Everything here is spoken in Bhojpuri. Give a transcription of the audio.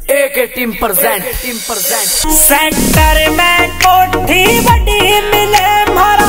एक टीम प्रेजेंट सेंटर में कोठी बड़ी मिले मारा